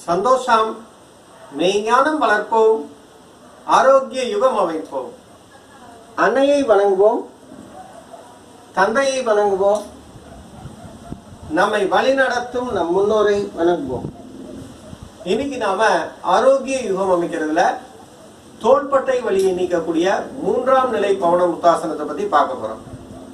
சந்தோஷம் மெய்ஞானம் வளர்ப்போம், ஆரோக்கிய யுகம் அமைப்போம். அன்னையை வணங்குவோம், தந்தையை வணங்குவோம், நம்மை வழிநடத்தும் நம் முன்னோரை வணங்குவோம். இன்னைக்கு நாம ஆரோக்கிய யுகம் அமைக்கிறதுல தோள்பட்டை வலியை நீக்கக்கூடிய 3ஆம் நிலை பவன முத்தாசனத்தை பத்தி பார்க்க போறோம்.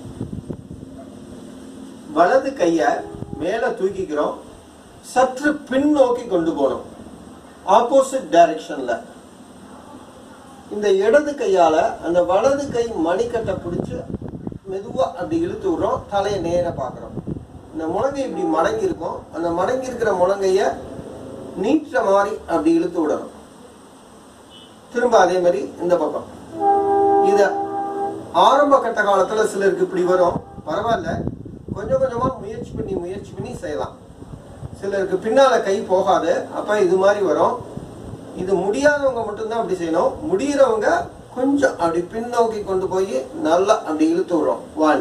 வலது கைய மேல தூக்கிக்கிறோம், சற்று பின்னோக்கி கொண்டு போனோம், ஆப்போசிட் டைரக்ஷன்ல. இந்த இடது கையால அந்த வலது கை மணிக்கட்டை பிடிச்சு மெதுவா அப்படி இழுத்து விடுறோம். தலையை நேர பாக்குறோம். இந்த முழங்கை இப்படி மடங்கி இருக்கும், அந்த மடங்கி இருக்கிற முழங்கைய நீட்ட மாதிரி அப்படி இழுத்து விடணும். திரும்ப அதே மாதிரி இந்த பக்கம். இத ஆரம்ப கட்ட காலத்துல சிலருக்கு இப்படி வரும், பரவாயில்ல, கொஞ்சம் கொஞ்சமா முயற்சி பண்ணி செய்யலாம். சிலருக்கு பின்னால கை போகாது, அப்ப இது மாதிரி வரும். இது முடியாதவங்க மட்டும்தான் அப்படி செய்யணும். முடியறவங்க கொஞ்சம் அப்படி பின்னோக்கி கொண்டு போய் நல்லா அப்படி இழுத்து விடுறோம். 1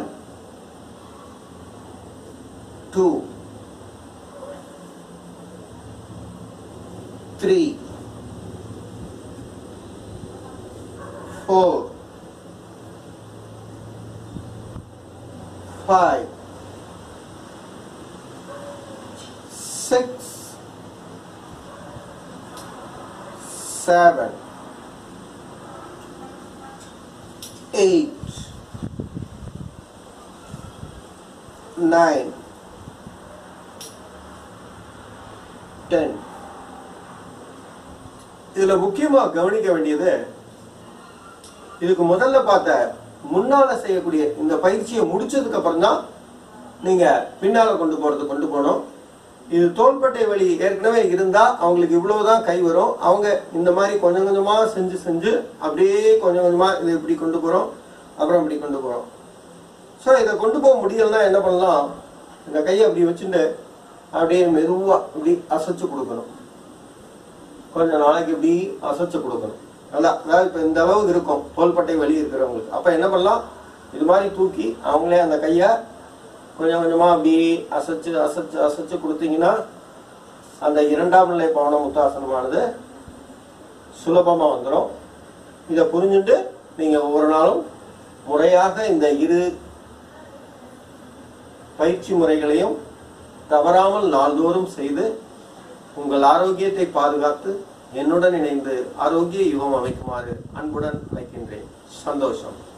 2 3 4 5 6 7 8 9 10. இதுல முக்கியமா கவனிக்க வேண்டியது, இதுக்கு முதல்ல பார்த்த முன்னால செய்யக்கூடிய இந்த பயிற்சியை முடிச்சதுக்கு அப்புறம் தான் நீங்க பின்னால கொண்டு போனோம். இது தோள்பட்டை வலி ஏற்கனவே இருந்தா அவங்களுக்கு இவ்வளவுதான் கை வரும். அவங்க இந்த மாதிரி கொஞ்சம் கொஞ்சமா செஞ்சு அப்படியே கொஞ்சம் கொஞ்சமா இதை இப்படி கொண்டு போறோம், அப்புறம் இப்படி கொண்டு போறோம். ஸோ இதை கொண்டு போக முடியலன்னா என்ன பண்ணலாம், இந்த கையை அப்படி வச்சுட்டு அப்படியே மெதுவா இப்படி அசைச்சு கொடுக்கணும். கொஞ்ச நாளைக்கு இப்படி அசைச்சு கொடுக்கணும். நல்லா, அதாவது இப்ப இந்த அளவு இருக்கும் தோள்பட்டை வலி இருக்கிறவங்களுக்கு. அப்ப என்ன பண்ணலாம், இது மாதிரி தூக்கி அவங்களே அந்த கைய கொஞ்சம் கொஞ்சமா அப்படி அசைச்சு கொடுத்தீங்கன்னா அந்த 2ஆம் நிலை பவன முத்தாசனமானது சுலபமா வந்துடும். இதை புரிஞ்சுட்டு நீங்க ஒவ்வொரு நாளும் முறையாக இந்த 2 பயிற்சி முறைகளையும் தவறாமல் நாள்தோறும் செய்து உங்கள் ஆரோக்கியத்தை பாதுகாத்து என்னுடன் இணைந்து ஆரோக்கிய யுகம் அமைக்குமாறு அன்புடன் அழைக்கின்றேன். சந்தோஷம்.